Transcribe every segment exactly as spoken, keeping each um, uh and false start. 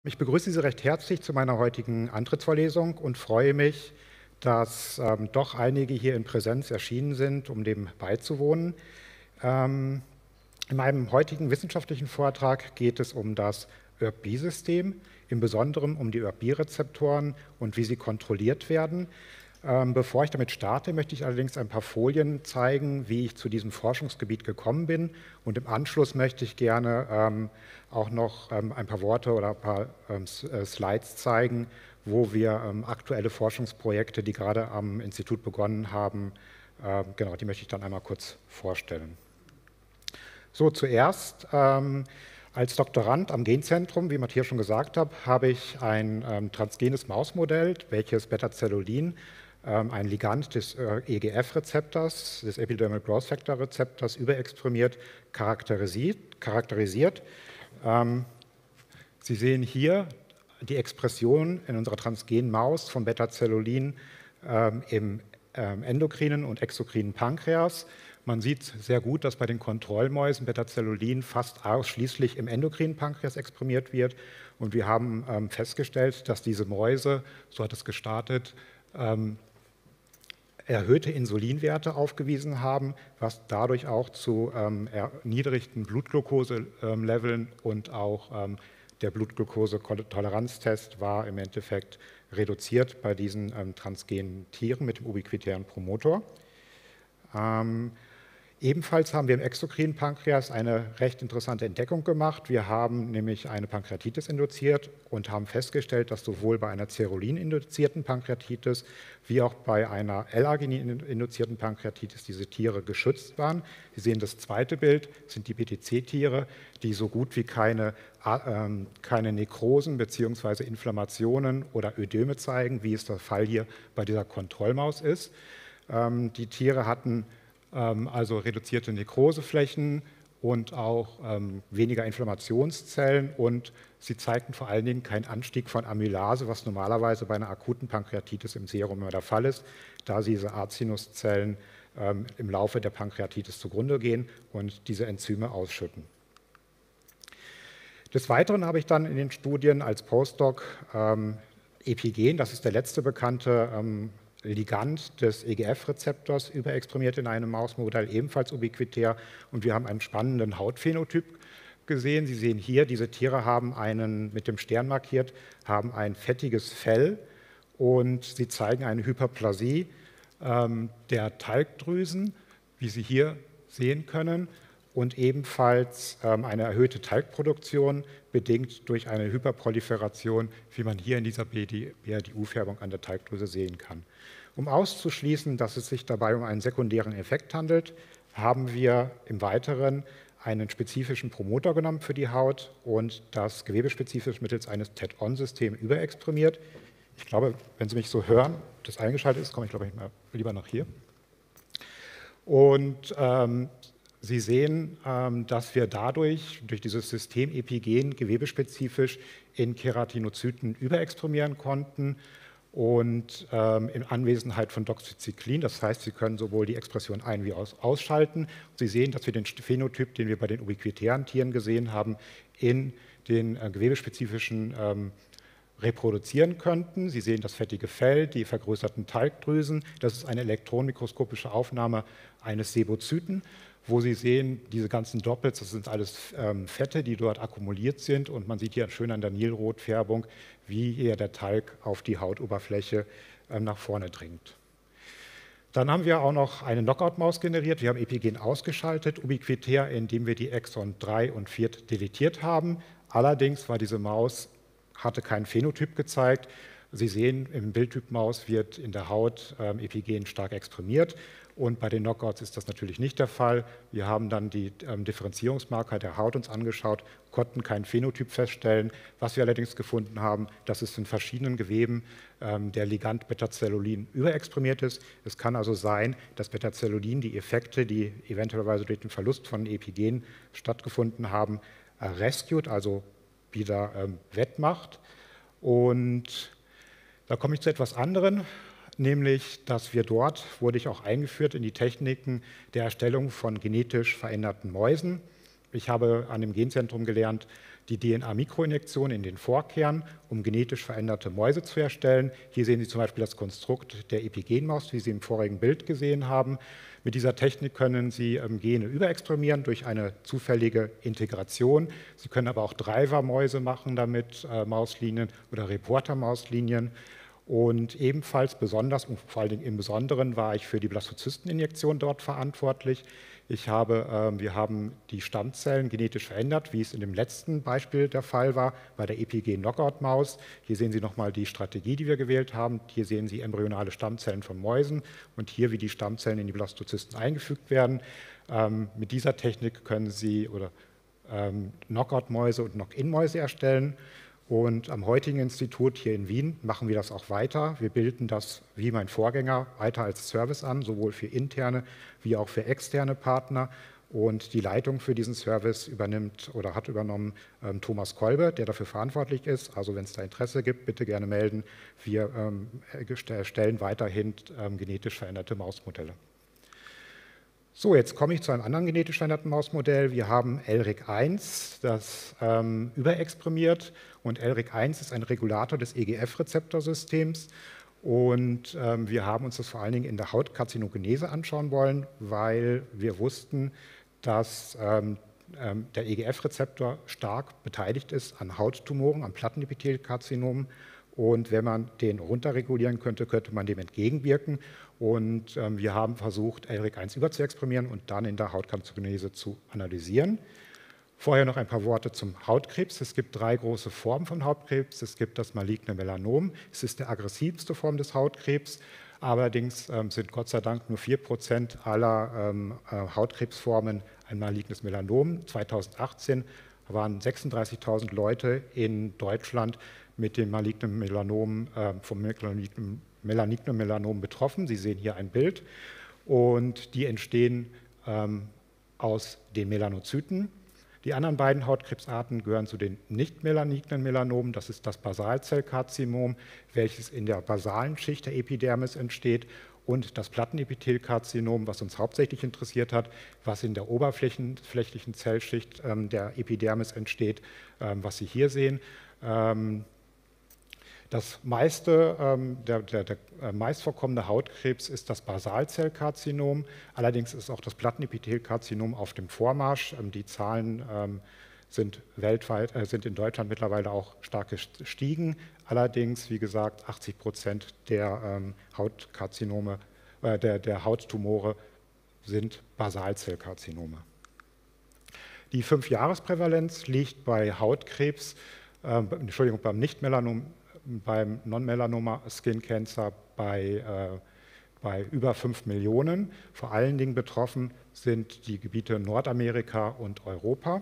Ich begrüße Sie recht herzlich zu meiner heutigen Antrittsvorlesung und freue mich, dass ähm, doch einige hier in Präsenz erschienen sind, um dem beizuwohnen. Ähm, in meinem heutigen wissenschaftlichen Vortrag geht es um das Ö R B B-System, im Besonderen um die Ö R B-Rezeptoren und wie sie kontrolliert werden. Ähm, bevor ich damit starte, möchte ich allerdings ein paar Folien zeigen, wie ich zu diesem Forschungsgebiet gekommen bin. Und im Anschluss möchte ich gerne ähm, auch noch ähm, ein paar Worte oder ein paar ähm, Slides zeigen, wo wir ähm, aktuelle Forschungsprojekte, die gerade am Institut begonnen haben, äh, genau, die möchte ich dann einmal kurz vorstellen. So, zuerst ähm, als Doktorand am Genzentrum, wie Matthias schon gesagt hat, habe ich ein ähm, transgenes Mausmodell, welches Beta-Cellulin, ähm, ein Ligand des äh, E G F-Rezeptors, des Epidermal Growth Factor Rezeptors, überexprimiert charakterisiert. charakterisiert. Ähm, Sie sehen hier die Expression in unserer transgenen Maus von Beta-Cellulin ähm, im ähm, endokrinen und exokrinen Pankreas. Man sieht sehr gut, dass bei den Kontrollmäusen Beta-Cellulin fast ausschließlich im endokrinen Pankreas exprimiert wird. Und wir haben ähm, festgestellt, dass diese Mäuse, so hat es gestartet, ähm, erhöhte Insulinwerte aufgewiesen haben, was dadurch auch zu ähm, erniedrigten Blutglucose-Leveln und auch ähm, der Blutglucose-Toleranztest war im Endeffekt reduziert bei diesen ähm, transgenen Tieren mit dem ubiquitären Promotor. Ähm, Ebenfalls haben wir im exokrinen Pankreas eine recht interessante Entdeckung gemacht. Wir haben nämlich eine Pankreatitis induziert und haben festgestellt, dass sowohl bei einer Cerulin-induzierten Pankreatitis wie auch bei einer L-Arginin-induzierten Pankreatitis diese Tiere geschützt waren. Sie sehen das zweite Bild, sind die B T C-Tiere, die so gut wie keine, äh, keine Nekrosen bzw. Inflammationen oder Ödeme zeigen, wie es der Fall hier bei dieser Kontrollmaus ist. Ähm, die Tiere hatten also reduzierte Nekroseflächen und auch ähm, weniger Inflammationszellen, und sie zeigten vor allen Dingen keinen Anstieg von Amylase, was normalerweise bei einer akuten Pankreatitis im Serum immer der Fall ist, da diese Acinuszellen ähm, im Laufe der Pankreatitis zugrunde gehen und diese Enzyme ausschütten. Des Weiteren habe ich dann in den Studien als Postdoc ähm, Epigen, das ist der letzte bekannte ähm, Ligand des E G F-Rezeptors, überexprimiert in einem Mausmodell, ebenfalls ubiquitär, und wir haben einen spannenden Hautphänotyp gesehen. Sie sehen hier, diese Tiere haben einen, mit dem Stern markiert, haben ein fettiges Fell und sie zeigen eine Hyperplasie ähm, der Talgdrüsen, wie Sie hier sehen können, und ebenfalls ähm, eine erhöhte Talgproduktion, bedingt durch eine Hyperproliferation, wie man hier in dieser B R D U-Färbung an der Talgdrüse sehen kann. Um auszuschließen, dass es sich dabei um einen sekundären Effekt handelt, haben wir im Weiteren einen spezifischen Promoter genommen für die Haut und das gewebespezifisch mittels eines T E D-On-Systems überexprimiert. Ich glaube, wenn Sie mich so hören, das eingeschaltet ist, komme ich, glaube ich, mal lieber nach hier. Und ähm, Sie sehen, ähm, dass wir dadurch, durch dieses System Epigen, gewebespezifisch in Keratinozyten überexprimieren konnten und ähm, in Anwesenheit von Doxycyclin. Das heißt, Sie können sowohl die Expression ein- wie aus ausschalten. Sie sehen, dass wir den Phänotyp, den wir bei den ubiquitären Tieren gesehen haben, in den äh, gewebespezifischen ähm, reproduzieren könnten. Sie sehen das fettige Fell, die vergrößerten Talgdrüsen. Das ist eine elektronenmikroskopische Aufnahme eines Sebozyten, wo Sie sehen, diese ganzen Doppels, das sind alles ähm, Fette, die dort akkumuliert sind, und man sieht hier schön an der Nilrotfärbung, wie hier der Talg auf die Hautoberfläche ähm, nach vorne dringt. Dann haben wir auch noch eine Knockout-Maus generiert. Wir haben Epigen ausgeschaltet, ubiquitär, indem wir die Exon drei und vier deletiert haben. Allerdings war diese Maus, hatte keinen Phänotyp gezeigt. Sie sehen, im Bildtyp-Maus wird in der Haut ähm, Epigen stark exprimiert. Und bei den Knockouts ist das natürlich nicht der Fall. Wir haben dann die ähm, Differenzierungsmarker der Haut uns angeschaut, konnten keinen Phänotyp feststellen. Was wir allerdings gefunden haben, dass es in verschiedenen Geweben ähm, der Ligand Beta-Cellulin überexprimiert ist. Es kann also sein, dass Beta-Cellulin die Effekte, die eventuell durch den Verlust von Epigen stattgefunden haben, äh, rescued, also wieder ähm, wettmacht. Und da komme ich zu etwas anderem, nämlich, dass wir dort, wurde ich auch eingeführt in die Techniken der Erstellung von genetisch veränderten Mäusen. ich habe an dem Genzentrum gelernt, die D N A-Mikroinjektion in den Vorkern, um genetisch veränderte Mäuse zu erstellen. Hier sehen Sie zum Beispiel das Konstrukt der Epigenmaus, wie Sie im vorigen Bild gesehen haben. Mit dieser Technik können Sie ähm, Gene überexprimieren durch eine zufällige Integration. Sie können aber auch Driver-Mäuse machen damit, äh, Mauslinien oder Reporter-Mauslinien. Und ebenfalls besonders, und vor allen Dingen im Besonderen, war ich für die Blastozysteninjektion dort verantwortlich. Ich habe, äh, wir haben die Stammzellen genetisch verändert, wie es in dem letzten Beispiel der Fall war, bei der Epigen-Knockout-Maus. Hier sehen Sie nochmal die Strategie, die wir gewählt haben. Hier sehen Sie embryonale Stammzellen von Mäusen und hier, wie die Stammzellen in die Blastozysten eingefügt werden. Ähm, mit dieser Technik können Sie oder ähm, Knockout-Mäuse und Knock-in-Mäuse erstellen. Und am heutigen Institut hier in Wien machen wir das auch weiter. Wir bilden das, wie mein Vorgänger, weiter als Service an, sowohl für interne wie auch für externe Partner. Und die Leitung für diesen Service übernimmt oder hat übernommen ähm, Thomas Kolbe, der dafür verantwortlich ist. Also wenn es da Interesse gibt, bitte gerne melden. Wir ähm, erstellen weiterhin ähm, genetisch veränderte Mausmodelle. So, jetzt komme ich zu einem anderen genetisch veränderten Mausmodell. Wir haben L R I C eins, das ähm, überexprimiert, und L R I C eins ist ein Regulator des E G F-Rezeptorsystems. Und ähm, wir haben uns das vor allen Dingen in der Hautkarzinogenese anschauen wollen, weil wir wussten, dass ähm, ähm, der E G F-Rezeptor stark beteiligt ist an Hauttumoren, an Plattenepithelkarzinomen. Und wenn man den runterregulieren könnte, könnte man dem entgegenwirken. Und ähm, wir haben versucht, L R I C eins überzuexprimieren und dann in der Hautkarzinogenese zu analysieren. Vorher noch ein paar Worte zum Hautkrebs. Es gibt drei große Formen von Hautkrebs. Es gibt das maligne Melanom. Es ist die aggressivste Form des Hautkrebs. Allerdings ähm, sind Gott sei Dank nur vier Prozent aller ähm, äh, Hautkrebsformen ein malignes Melanom. zweitausendachtzehn waren sechsunddreißigtausend Leute in Deutschland mit dem malignen Melanom, äh, vom malignen Melanom betroffen. Sie sehen hier ein Bild. Und die entstehen ähm, aus den Melanozyten. Die anderen beiden Hautkrebsarten gehören zu den nicht melanignen Melanomen. Das ist das Basalzellkarzinom, welches in der basalen Schicht der Epidermis entsteht, und das Plattenepithelkarzinom, was uns hauptsächlich interessiert hat, was in der oberflächlichen Zellschicht ähm, der Epidermis entsteht, ähm, was Sie hier sehen. Ähm, Das meiste, ähm, der, der, der meist vorkommende Hautkrebs ist das Basalzellkarzinom. Allerdings ist auch das Plattenepithelkarzinom auf dem Vormarsch. Ähm, die Zahlen ähm, sind, weltweit, äh, sind in Deutschland mittlerweile auch stark gestiegen. Allerdings, wie gesagt, achtzig Prozent der ähm, Hautkarzinome, äh, der, der Hauttumore sind Basalzellkarzinome. Die Fünfjahresprävalenz liegt bei Hautkrebs, äh, Entschuldigung, beim Nicht-Melanom, beim Non-Melanoma Skin Cancer bei, äh, bei über fünf Millionen. Vor allen Dingen betroffen sind die Gebiete Nordamerika und Europa.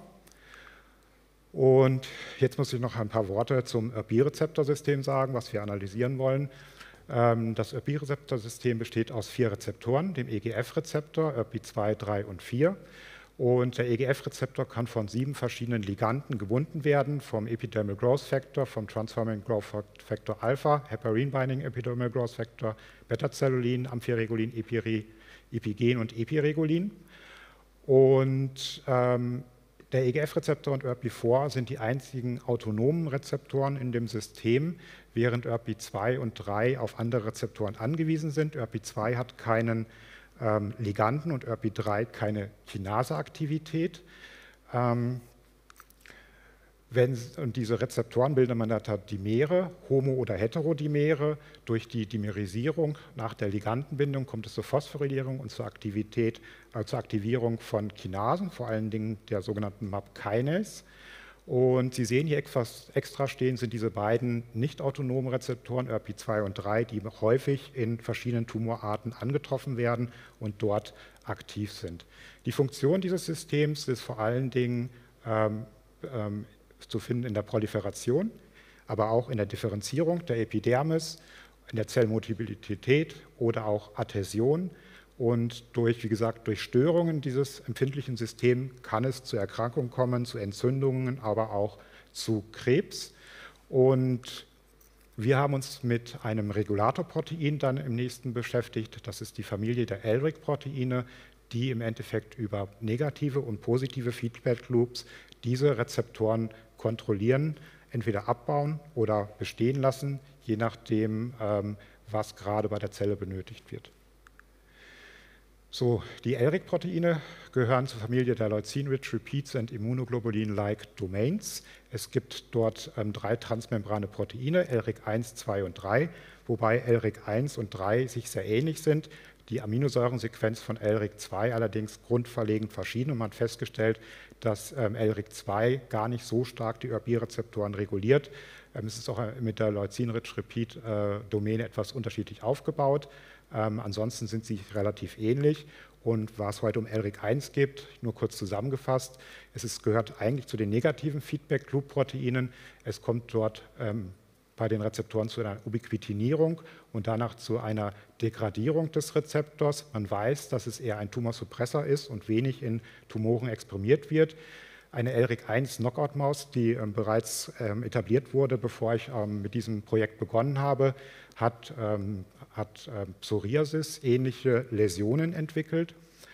Und jetzt muss ich noch ein paar Worte zum E R B-Rezeptorsystem sagen, was wir analysieren wollen. Ähm, das E R B-Rezeptorsystem besteht aus vier Rezeptoren, dem E G F-Rezeptor, E R B zwei, drei und vier. Und der E G F-Rezeptor kann von sieben verschiedenen Liganden gebunden werden, vom Epidermal Growth Factor, vom Transforming Growth Factor Alpha, Heparin Binding Epidermal Growth Factor, Beta-Cellulin, Amphiregulin, Epiri, Epigen und Epiregulin. Und ähm, der E G F-Rezeptor und E R B vier sind die einzigen autonomen Rezeptoren in dem System, während E R B zwei und drei auf andere Rezeptoren angewiesen sind. E R B zwei hat keinen Ähm, Liganden und E R B drei keine Kinaseaktivität. Ähm, wenn, und diese Rezeptoren bilden man Dimere, homo- oder heterodimere. Durch die Dimerisierung nach der Ligandenbindung kommt es zur Phosphorylierung und zur, Aktivität, äh, zur Aktivierung von Kinasen, vor allen Dingen der sogenannten M A P-Kinase. Und Sie sehen hier etwas extra stehen, sind diese beiden nicht autonomen Rezeptoren, E R B zwei und drei, die häufig in verschiedenen Tumorarten angetroffen werden und dort aktiv sind. Die Funktion dieses Systems ist vor allen Dingen ähm, ähm, zu finden in der Proliferation, aber auch in der Differenzierung der Epidermis, in der Zellmultiplizität oder auch Adhäsion. Und durch, wie gesagt, durch Störungen dieses empfindlichen Systems kann es zu Erkrankungen kommen, zu Entzündungen, aber auch zu Krebs. Und wir haben uns mit einem Regulatorprotein dann im nächsten beschäftigt. Das ist die Familie der L R I C-Proteine, die im Endeffekt über negative und positive Feedback Loops diese Rezeptoren kontrollieren, entweder abbauen oder bestehen lassen, je nachdem, ähm, was gerade bei der Zelle benötigt wird. So, die L R I C-Proteine gehören zur Familie der Leucin-Rich Repeats and Immunoglobulin-like Domains. Es gibt dort ähm, drei transmembrane Proteine, L R I C eins, zwei und drei, wobei L R I C eins und drei sich sehr ähnlich sind. Die Aminosäurensequenz von L R I C zwei allerdings grundverlegend verschieden und man hat festgestellt, dass ähm, L R I C zwei gar nicht so stark die Ö R B-Rezeptoren reguliert. Ähm, es ist auch mit der Leucin-Rich Repeat-Domäne äh, etwas unterschiedlich aufgebaut. Ähm, ansonsten sind sie relativ ähnlich. Und was es heute um L R I C eins gibt, nur kurz zusammengefasst, es ist, gehört eigentlich zu den negativen Feedback-Loop-Proteinen. Es kommt dort ähm, bei den Rezeptoren zu einer Ubiquitinierung und danach zu einer Degradierung des Rezeptors. Man weiß, dass es eher ein Tumorsuppressor ist und wenig in Tumoren exprimiert wird. Eine L R I C eins Knockout-Maus, die ähm, bereits ähm, etabliert wurde, bevor ich ähm, mit diesem Projekt begonnen habe, hat, ähm, hat ähm, Psoriasis ähnliche Läsionen entwickelt.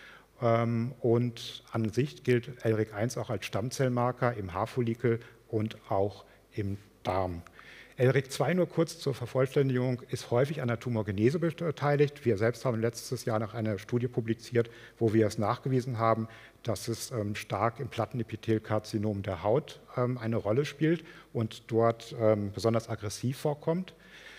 Ähm, und an sich gilt L R I C eins auch als Stammzellmarker im Haarfollikel und auch im Darm. L R I C zwei, nur kurz zur Vervollständigung, ist häufig an der Tumorgenese beteiligt. Wir selbst haben letztes Jahr noch eine Studie publiziert, wo wir es nachgewiesen haben, dass es ähm, stark im Plattenepithelkarzinom der Haut ähm, eine Rolle spielt und dort ähm, besonders aggressiv vorkommt.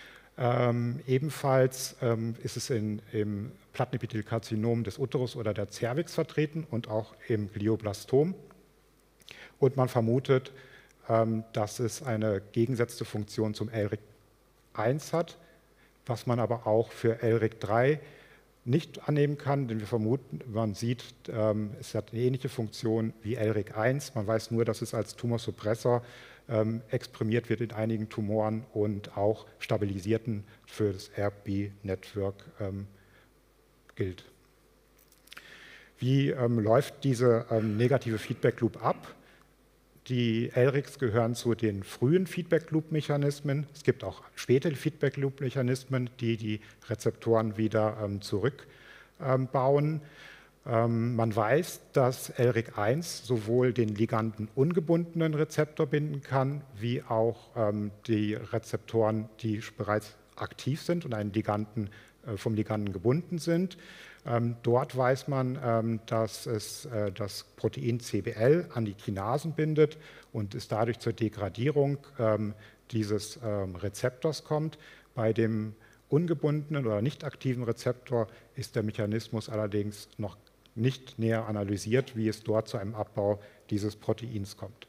Ähm, ebenfalls ähm, ist es in, im Plattenepithelkarzinom des Uterus oder der Cervix vertreten und auch im Glioblastom. Und man vermutet, ähm, dass es eine gegengesetzte Funktion zum L R I C eins hat, was man aber auch für L R I C drei nicht annehmen kann, denn wir vermuten, man sieht, ähm, es hat eine ähnliche Funktion wie L R I C eins. Man weiß nur, dass es als Tumorsuppressor ähm, exprimiert wird in einigen Tumoren und auch stabilisierten für das R B-Network ähm, gilt. Wie ähm, läuft diese ähm, negative Feedback-Loop ab? Die L R I Cs gehören zu den frühen Feedback-Loop-Mechanismen. Es gibt auch späte Feedback-Loop-Mechanismen, die die Rezeptoren wieder ähm, zurückbauen. Ähm, man weiß, dass L R I C eins sowohl den liganden ungebundenen Rezeptor binden kann, wie auch ähm, die Rezeptoren, die bereits aktiv sind und einen Liganden, äh, vom Liganden gebunden sind. Ähm, dort weiß man, ähm, dass es äh, das Protein C B L an die Kinasen bindet und es dadurch zur Degradierung ähm, dieses ähm, Rezeptors kommt. Bei dem ungebundenen oder nicht aktiven Rezeptor ist der Mechanismus allerdings noch nicht näher analysiert, wie es dort zu einem Abbau dieses Proteins kommt.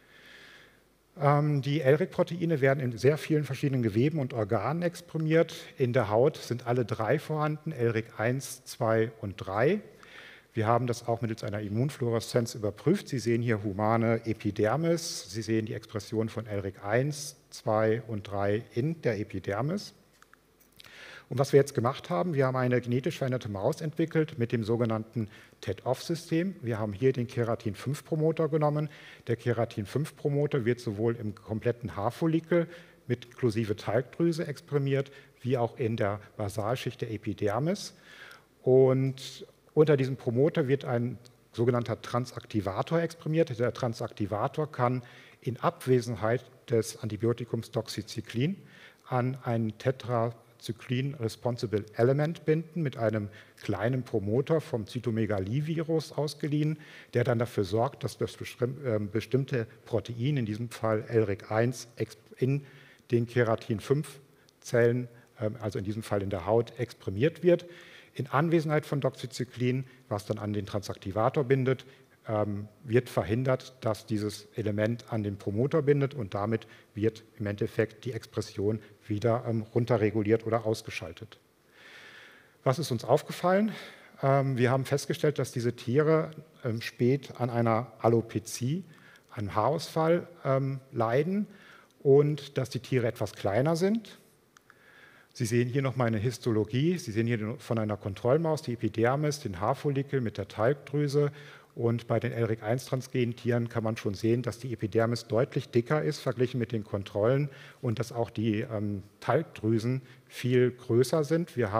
Die L R I C-Proteine werden in sehr vielen verschiedenen Geweben und Organen exprimiert. In der Haut sind alle drei vorhanden, L R I C eins, zwei und drei. Wir haben das auch mittels einer Immunfluoreszenz überprüft. Sie sehen hier humane Epidermis. Sie sehen die Expression von L R I C eins, zwei und drei in der Epidermis. Und was wir jetzt gemacht haben, wir haben eine genetisch veränderte Maus entwickelt mit dem sogenannten T E D O F-System. Wir haben hier den Keratin fünf Promoter genommen. Der Keratin fünf Promoter wird sowohl im kompletten Haarfollikel mit inklusive Talgdrüse exprimiert, wie auch in der Basalschicht der Epidermis. Und unter diesem Promoter wird ein sogenannter Transaktivator exprimiert. Der Transaktivator kann in Abwesenheit des Antibiotikums Doxycyclin an einen Tetra Cyclin Responsible Element binden mit einem kleinen Promoter vom Zytomegalie-Virus ausgeliehen, der dann dafür sorgt, dass das bestimmte Protein, in diesem Fall L R I C eins, in den Keratin fünf Zellen, also in diesem Fall in der Haut, exprimiert wird. In Anwesenheit von Doxycyclin, was dann an den Transaktivator bindet, wird verhindert, dass dieses Element an den Promoter bindet und damit wird im Endeffekt die Expression wieder ähm, runterreguliert oder ausgeschaltet. Was ist uns aufgefallen? Ähm, wir haben festgestellt, dass diese Tiere ähm, spät an einer Alopezie, einem Haarausfall ähm, leiden und dass die Tiere etwas kleiner sind. Sie sehen hier noch mal eine Histologie. Sie sehen hier von einer Kontrollmaus die Epidermis, den Haarfollikel mit der Talgdrüse. Und bei den L R I C eins transgenen Tieren kann man schon sehen, dass die Epidermis deutlich dicker ist verglichen mit den Kontrollen und dass auch die ähm, Talgdrüsen viel größer sind. Wir haben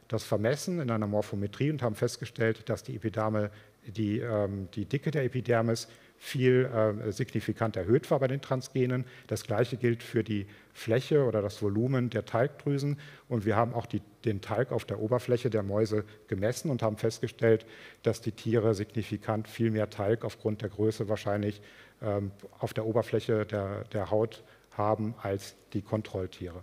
das vermessen in einer Morphometrie und haben festgestellt, dass die Epiderme, die, ähm, die Dicke der Epidermis viel äh, signifikant erhöht war bei den Transgenen. Das Gleiche gilt für die Fläche oder das Volumen der Talgdrüsen. Und wir haben auch die, den Talg auf der Oberfläche der Mäuse gemessen und haben festgestellt, dass die Tiere signifikant viel mehr Talg aufgrund der Größe wahrscheinlich ähm, auf der Oberfläche der, der Haut haben als die Kontrolltiere.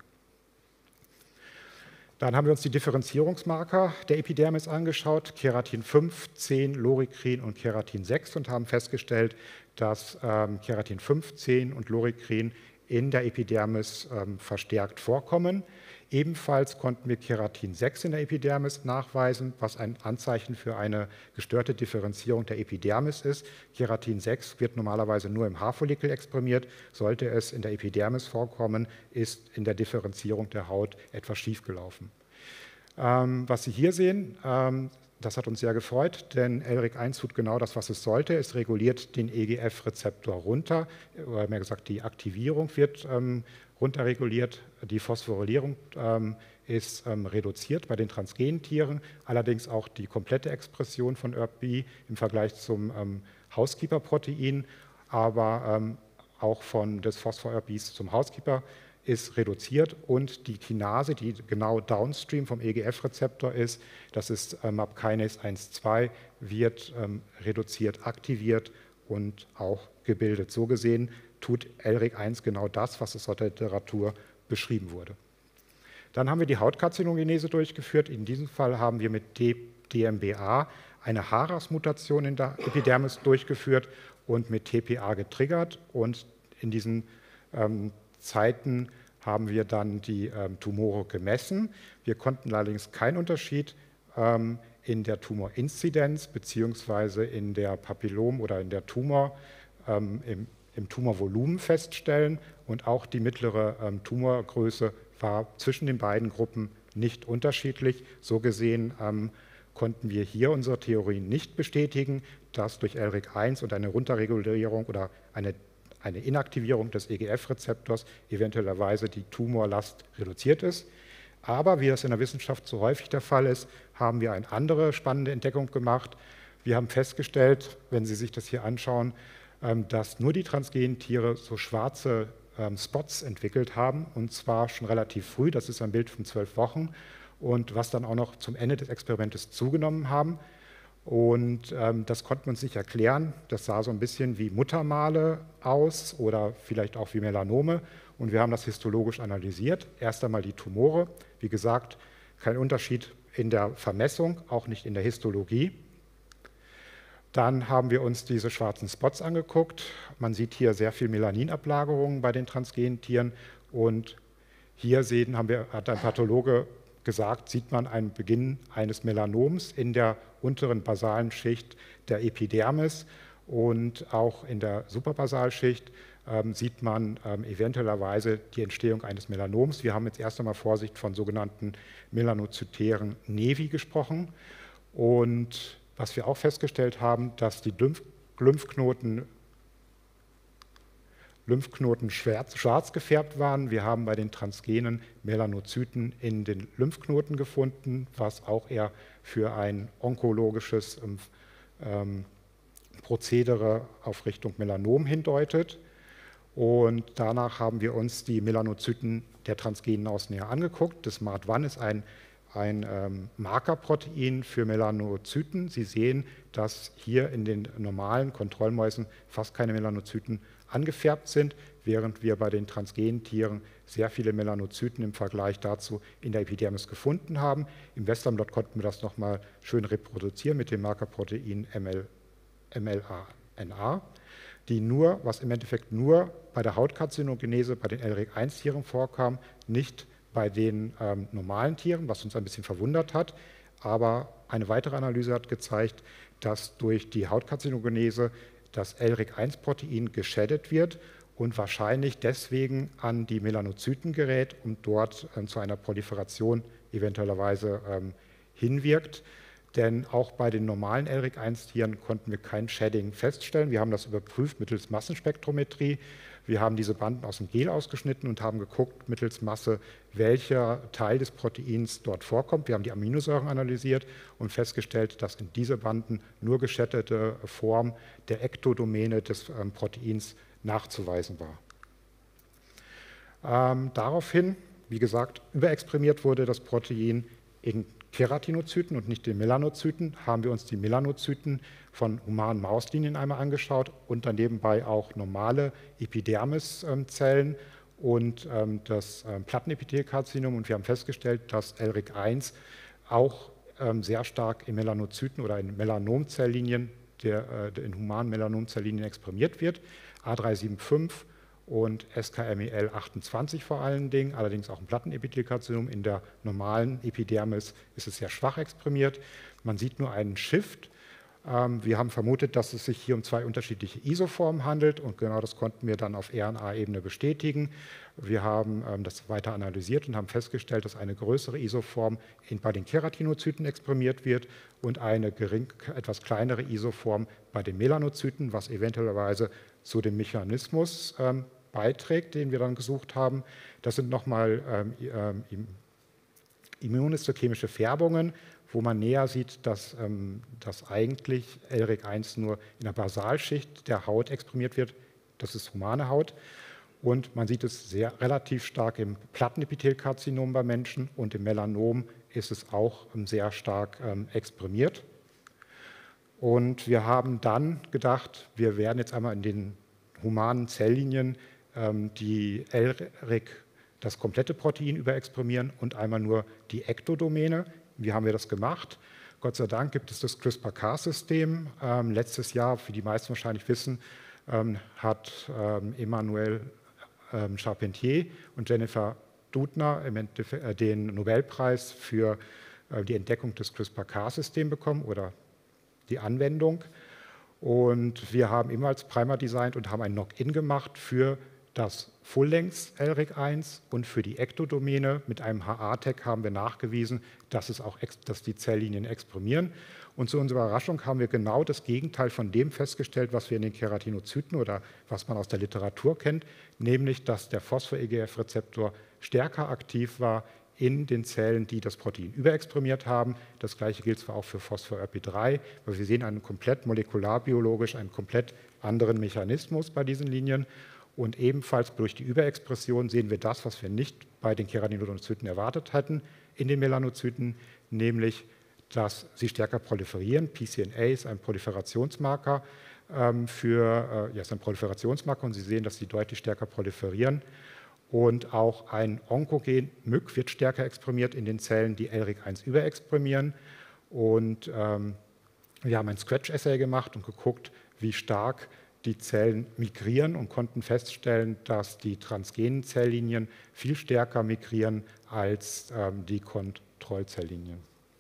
Dann haben wir uns die Differenzierungsmarker der Epidermis angeschaut, Keratin fünf, zehn, Loricrin und Keratin sechs und haben festgestellt, dass ähm, Keratin fünf, zehn und Loricrin in der Epidermis ähm, verstärkt vorkommen. Ebenfalls konnten wir Keratin sechs in der Epidermis nachweisen, was ein Anzeichen für eine gestörte Differenzierung der Epidermis ist. Keratin sechs wird normalerweise nur im Haarfollikel exprimiert. Sollte es in der Epidermis vorkommen, ist in der Differenzierung der Haut etwas schiefgelaufen. Ähm, was Sie hier sehen, ähm, das hat uns sehr gefreut, denn L R I C eins tut genau das, was es sollte. Es reguliert den E G F-Rezeptor runter, oder mehr gesagt, die Aktivierung wird ähm, runterreguliert, die Phosphorylierung ähm, ist ähm, reduziert bei den Transgentieren, allerdings auch die komplette Expression von E R B B im Vergleich zum ähm, Housekeeper-Protein, aber ähm, auch von des Phosphor-E R Bs zum Housekeeper ist reduziert und die Kinase, die genau downstream vom E G F-Rezeptor ist, das ist ähm, MAP Kinase eins zwei, wird ähm, reduziert, aktiviert und auch gebildet. So gesehen tut L R I C eins genau das, was aus der Literatur beschrieben wurde. Dann haben wir die Hautkarzinogenese durchgeführt. In diesem Fall haben wir mit D M B A eine H-R A S-Mutation in der Epidermis durchgeführt und mit T P A getriggert. Und in diesen ähm, Zeiten haben wir dann die ähm, Tumore gemessen. Wir konnten allerdings keinen Unterschied ähm, in der Tumorinzidenz bzw. in der Papillom- oder in der Tumor, ähm, im, im Tumorvolumen feststellen. Und auch die mittlere ähm, Tumorgröße war zwischen den beiden Gruppen nicht unterschiedlich. So gesehen ähm, konnten wir hier unsere Theorien nicht bestätigen, dass durch L R I C eins und eine Runterregulierung oder eine eine Inaktivierung des E G F-Rezeptors eventuellerweise die Tumorlast reduziert ist. Aber wie das in der Wissenschaft so häufig der Fall ist, haben wir eine andere spannende Entdeckung gemacht. Wir haben festgestellt, wenn Sie sich das hier anschauen, dass nur die transgenen Tiere so schwarze Spots entwickelt haben, und zwar schon relativ früh, das ist ein Bild von zwölf Wochen, und was dann auch noch zum Ende des Experimentes zugenommen haben. Und ähm, das konnten wir uns nicht erklären. Das sah so ein bisschen wie Muttermale aus oder vielleicht auch wie Melanome. Und wir haben das histologisch analysiert. Erst einmal die Tumore. Wie gesagt, kein Unterschied in der Vermessung, auch nicht in der Histologie. Dann haben wir uns diese schwarzen Spots angeguckt. Man sieht hier sehr viel Melaninablagerungen bei den transgenen Tieren. Und hier sehen, haben wir, hat ein Pathologe gesagt, sieht man einen Beginn eines Melanoms in der unteren basalen Schicht der Epidermis, und auch in der Superbasalschicht ähm, sieht man ähm, eventuellerweise die Entstehung eines Melanoms. Wir haben jetzt erst einmal Vorsicht von sogenannten melanozytären Nevi gesprochen. Und was wir auch festgestellt haben, dass die Lymph Lymphknoten Lymphknoten schwarz, schwarz gefärbt waren. Wir haben bei den Transgenen Melanozyten in den Lymphknoten gefunden, was auch eher für ein onkologisches ähm, Prozedere auf Richtung Melanom hindeutet. Und danach haben wir uns die Melanozyten der Transgenen aus näher angeguckt. Das M A R T eins ist ein, ein ähm, Markerprotein für Melanozyten. Sie sehen, dass hier in den normalen Kontrollmäusen fast keine Melanozyten angefärbt sind, während wir bei den transgenen Tieren sehr viele Melanozyten im Vergleich dazu in der Epidermis gefunden haben. Im Western-Blot konnten wir das nochmal schön reproduzieren mit dem Markerprotein M L A N A, die nur, was im Endeffekt nur bei der Hautkarzinogenese bei den L R I C eins Tieren vorkam, nicht bei den ähm, normalen Tieren, was uns ein bisschen verwundert hat. Aber eine weitere Analyse hat gezeigt, dass durch die Hautkarzinogenese das L R I C eins Protein geschädigt wird und wahrscheinlich deswegen an die Melanozyten gerät und dort äh, zu einer Proliferation eventuellerweise ähm, hinwirkt. Denn auch bei den normalen L R I C eins Tieren konnten wir kein Shedding feststellen. Wir haben das überprüft mittels Massenspektrometrie. Wir haben diese Banden aus dem Gel ausgeschnitten und haben geguckt mittels Masse, welcher Teil des Proteins dort vorkommt. Wir haben die Aminosäuren analysiert und festgestellt, dass in diese Banden nur geschattete Form der Ektodomäne des ähm, Proteins nachzuweisen war. Ähm, daraufhin, wie gesagt, überexprimiert wurde das Protein in Keratinozyten und nicht den Melanozyten, haben wir uns die Melanozyten von humanen Mauslinien einmal angeschaut und dann nebenbei auch normale Epidermiszellen und ähm, das ähm, Plattenepithelkarzinom, und wir haben festgestellt, dass L R I C eins auch ähm, sehr stark in Melanozyten oder in Melanomzelllinien, der, äh, in humanen Melanomzelllinien exprimiert wird, A drei sieben fünf und S K M E L achtundzwanzig vor allen Dingen, allerdings auch ein Plattenepithelkarzinom. In der normalen Epidermis ist es sehr schwach exprimiert. Man sieht nur einen Shift. Wir haben vermutet, dass es sich hier um zwei unterschiedliche Isoformen handelt, und genau das konnten wir dann auf R N A-Ebene bestätigen. Wir haben das weiter analysiert und haben festgestellt, dass eine größere Isoform bei den Keratinozyten exprimiert wird und eine gering, etwas kleinere Isoform bei den Melanozyten, was eventuellerweise zu dem Mechanismus ähm, beiträgt, den wir dann gesucht haben. Das sind nochmal ähm, immunhistochemische Färbungen, wo man näher sieht, dass, ähm, dass eigentlich L R I C eins nur in der Basalschicht der Haut exprimiert wird. Das ist humane Haut. Und man sieht es sehr relativ stark im Plattenepithelkarzinom bei Menschen, und im Melanom ist es auch ähm, sehr stark ähm, exprimiert. Und wir haben dann gedacht, wir werden jetzt einmal in den humanen Zelllinien ähm, die L R I C, das komplette Protein überexprimieren und einmal nur die Ektodomäne. Wie haben wir das gemacht? Gott sei Dank gibt es das CRISPR-Cas-System. Ähm, letztes Jahr, wie die meisten wahrscheinlich wissen, ähm, hat ähm, Emmanuel ähm, Charpentier und Jennifer Doudna im Endeffekt, äh, den Nobelpreis für äh, die Entdeckung des CRISPR-Cas-Systems bekommen oder die Anwendung. Und wir haben ebenfalls Primer designt und haben ein Knock-in gemacht für das Full-Length-L R I C eins und für die Ektodomäne. Mit einem H A-Tag haben wir nachgewiesen, dass, es auch, dass die Zelllinien exprimieren. Und zu unserer Überraschung haben wir genau das Gegenteil von dem festgestellt, was wir in den Keratinozyten oder was man aus der Literatur kennt, nämlich dass der Phosphor-E G F-Rezeptor stärker aktiv war in den Zellen, die das Protein überexprimiert haben. Das gleiche gilt zwar auch für Phosphor R P drei, aber wir sehen einen komplett molekularbiologisch, einen komplett anderen Mechanismus bei diesen Linien. Und ebenfalls durch die Überexpression sehen wir das, was wir nicht bei den Keratinozyten erwartet hatten, in den Melanozyten, nämlich, dass sie stärker proliferieren. P C N A ist ein Proliferationsmarker ähm, für, äh, ja, ist ein Proliferationsmarker, und Sie sehen, dass sie deutlich stärker proliferieren. Und auch ein Onkogen M Y C wird stärker exprimiert in den Zellen, die L R I C eins überexprimieren. Und ähm, wir haben ein Scratch-Assay gemacht und geguckt, wie stark die Zellen migrieren, und konnten feststellen, dass die transgenen Zelllinien viel stärker migrieren als ähm, die Kontrollzelllinien.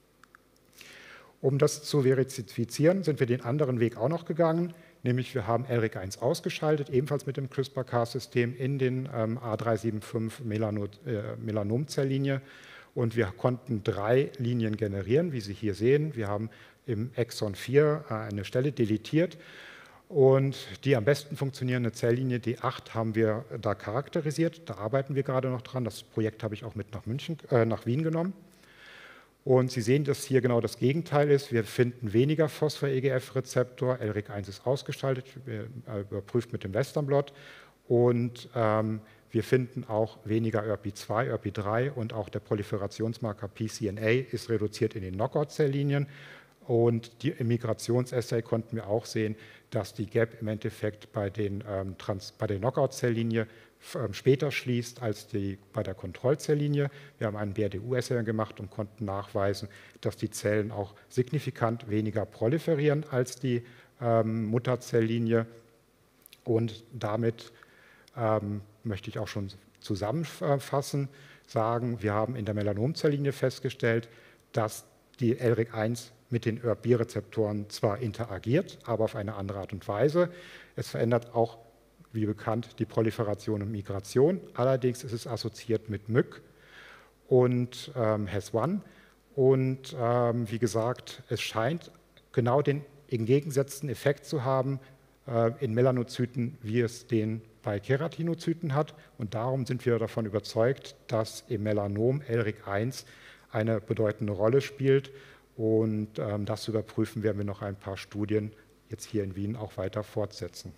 Um das zu verifizieren, sind wir den anderen Weg auch noch gegangen, nämlich wir haben L R I C eins ausgeschaltet, ebenfalls mit dem CRISPR-Cas-System in den ähm, A drei sieben fünf Melano, äh, Melanomzelllinie, und wir konnten drei Linien generieren, wie Sie hier sehen. Wir haben im Exon vier äh, eine Stelle deletiert. Und die am besten funktionierende Zelllinie D acht haben wir da charakterisiert. Da arbeiten wir gerade noch dran. Das Projekt habe ich auch mit nach, München, äh, nach Wien genommen. Und Sie sehen, dass hier genau das Gegenteil ist. Wir finden weniger Phosphor-E G F-Rezeptor. L R I C eins ist ausgeschaltet, wir, äh, überprüft mit dem Western Blot. Und ähm, wir finden auch weniger E R P zwei, E R P drei, und auch der Proliferationsmarker P C N A ist reduziert in den Knockout-Zelllinien. Und die, im Migrationsassay konnten wir auch sehen, dass die Gap im Endeffekt bei, den, ähm, Trans, bei der Knockout-Zelllinie ähm, später schließt als die, bei der Kontrollzelllinie. Wir haben einen B R D U-Assay gemacht und konnten nachweisen, dass die Zellen auch signifikant weniger proliferieren als die ähm, Mutterzelllinie. Und damit ähm, möchte ich auch schon zusammenfassen, sagen, wir haben in der Melanomzelllinie festgestellt, dass die L R I C eins mit den E R B-Rezeptoren zwar interagiert, aber auf eine andere Art und Weise. Es verändert auch, wie bekannt, die Proliferation und Migration. Allerdings ist es assoziiert mit M Y C und ähm, H E S eins. Und ähm, wie gesagt, es scheint genau den entgegengesetzten Effekt zu haben äh, in Melanozyten, wie es den bei Keratinozyten hat. Und darum sind wir davon überzeugt, dass im Melanom L R I C eins eine bedeutende Rolle spielt. Und ähm, das zu überprüfen, werden wir noch ein paar Studien jetzt hier in Wien auch weiter fortsetzen.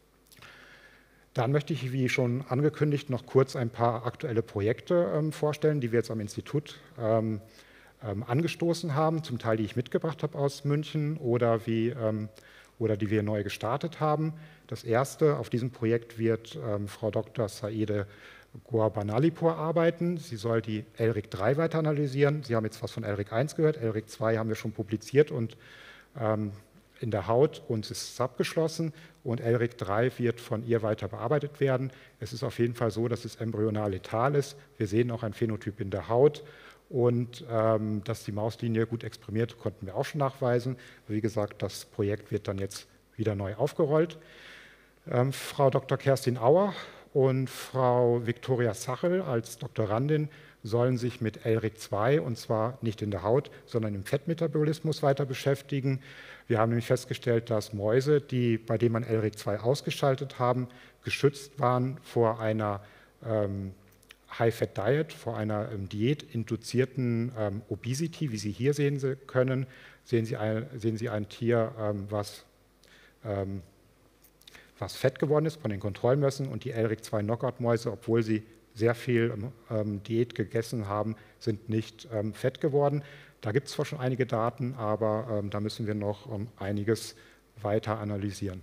Dann möchte ich, wie schon angekündigt, noch kurz ein paar aktuelle Projekte ähm, vorstellen, die wir jetzt am Institut ähm, ähm, angestoßen haben, zum Teil die ich mitgebracht habe aus München oder, wie, ähm, oder die wir neu gestartet haben. Das erste, auf diesem Projekt wird ähm, Frau Doktor Saide Guarbanalipur arbeiten. Sie soll die L R I C drei weiter analysieren. Sie haben jetzt was von L R I C eins gehört. L R I C zwei haben wir schon publiziert und ähm, in der Haut und es ist abgeschlossen. Und L R I C drei wird von ihr weiter bearbeitet werden. Es ist auf jeden Fall so, dass es embryonal letal ist. Wir sehen auch ein Phänotyp in der Haut. Und ähm, dass die Mauslinie gut exprimiert, konnten wir auch schon nachweisen. Wie gesagt, das Projekt wird dann jetzt wieder neu aufgerollt. Ähm, Frau Doktor Kerstin Auer und Frau Viktoria Sachel als Doktorandin sollen sich mit L R I C zwei, und zwar nicht in der Haut, sondern im Fettmetabolismus weiter beschäftigen. Wir haben nämlich festgestellt, dass Mäuse, die, bei denen man L R I C zwei ausgeschaltet haben, geschützt waren vor einer ähm, High-Fat-Diet, vor einer ähm, diätinduzierten ähm, Obesity, wie Sie hier sehen Sie können. Sehen Sie ein, sehen Sie ein Tier, ähm, was, ähm, was fett geworden ist von den Kontrollmössen, und die L R I C zwei Knockout-Mäuse, obwohl sie sehr viel ähm, Diät gegessen haben, sind nicht ähm, fett geworden. Da gibt es zwar schon einige Daten, aber ähm, da müssen wir noch ähm, einiges weiter analysieren.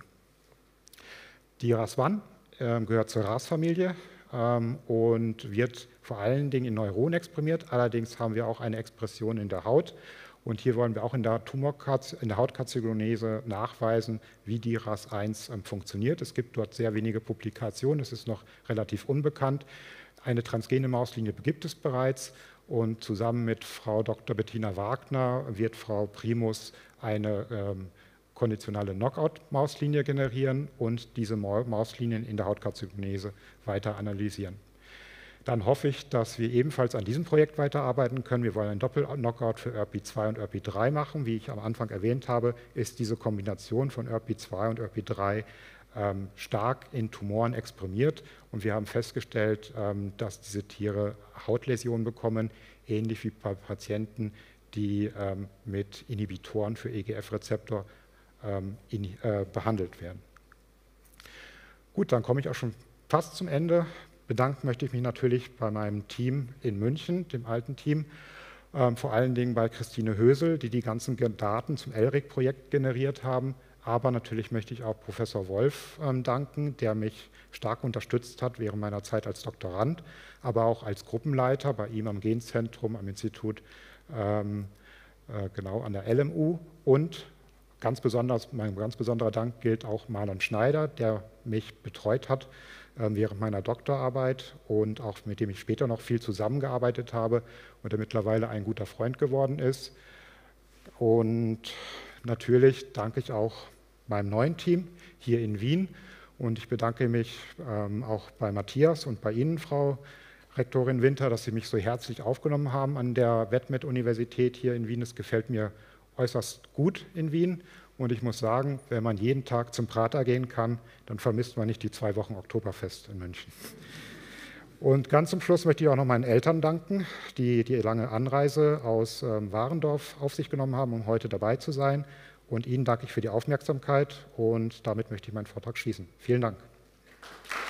Die R A S eins ähm, gehört zur R A S-Familie ähm, und wird vor allen Dingen in Neuronen exprimiert. Allerdings haben wir auch eine Expression in der Haut. Und hier wollen wir auch in der, in der Hautkarzinose nachweisen, wie die R A S eins ähm, funktioniert. Es gibt dort sehr wenige Publikationen, es ist noch relativ unbekannt. Eine transgene Mauslinie gibt es bereits, und zusammen mit Frau Doktor Bettina Wagner wird Frau Primus eine ähm, konditionale Knockout-Mauslinie generieren und diese Mauslinien in der Hautkarzinose weiter analysieren. Dann hoffe ich, dass wir ebenfalls an diesem Projekt weiterarbeiten können. Wir wollen einen Doppel-Knockout für E R P I zwei und E R P I drei machen. Wie ich am Anfang erwähnt habe, ist diese Kombination von E R P I zwei und E R P I drei ähm, stark in Tumoren exprimiert. Und wir haben festgestellt, ähm, dass diese Tiere Hautläsionen bekommen, ähnlich wie bei Patienten, die ähm, mit Inhibitoren für E G F-Rezeptor ähm, in, äh, behandelt werden. Gut, dann komme ich auch schon fast zum Ende. Bedanken möchte ich mich natürlich bei meinem Team in München, dem alten Team, ähm, vor allen Dingen bei Christine Hösel, die die ganzen Daten zum L R I C-Projekt generiert haben. Aber natürlich möchte ich auch Professor Wolf ähm, danken, der mich stark unterstützt hat während meiner Zeit als Doktorand, aber auch als Gruppenleiter bei ihm am Genzentrum, am Institut, ähm, äh, genau an der L M U. Und ganz besonders, mein ganz besonderer Dank gilt auch Marlon Schneider, der mich betreut hat während meiner Doktorarbeit und auch mit dem ich später noch viel zusammengearbeitet habe und der mittlerweile ein guter Freund geworden ist. Und natürlich danke ich auch meinem neuen Team hier in Wien, und ich bedanke mich ähm, auch bei Matthias und bei Ihnen, Frau Rektorin Winter, dass Sie mich so herzlich aufgenommen haben an der Vetmed-Universität hier in Wien. Es gefällt mir äußerst gut in Wien. Und ich muss sagen, wenn man jeden Tag zum Prater gehen kann, dann vermisst man nicht die zwei Wochen Oktoberfest in München. Und ganz zum Schluss möchte ich auch noch meinen Eltern danken, die die lange Anreise aus ähm, Warendorf auf sich genommen haben, um heute dabei zu sein. Und Ihnen danke ich für die Aufmerksamkeit, und damit möchte ich meinen Vortrag schließen. Vielen Dank.